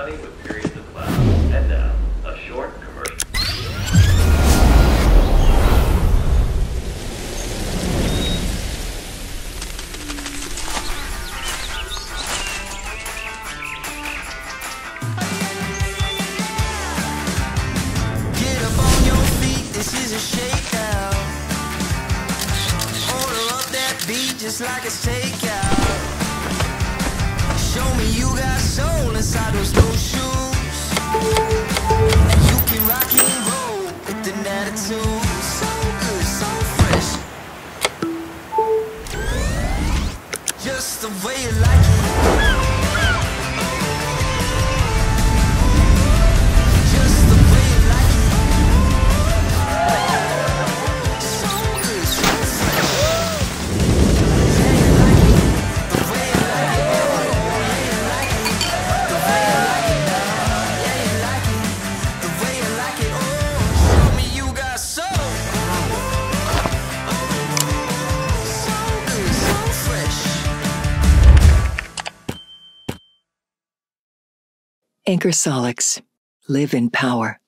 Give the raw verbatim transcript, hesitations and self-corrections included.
sunny with periods of clouds. And now, a short commercial. Get up on your feet, this is a shakedown. Order up that beat just like it's takeout. Show me you got soul inside those new shoes. And you can rock and roll with an attitude. So good, so fresh. Just the way you like it. Just the way you like it. So good, so fresh. Yeah, you like it. The way you like it. Yeah, you like it. The way you like it now. Yeah, you like it. The way you like it. Oh, show me you got soul. So good, so fresh. Anker SOLIX. Live in power.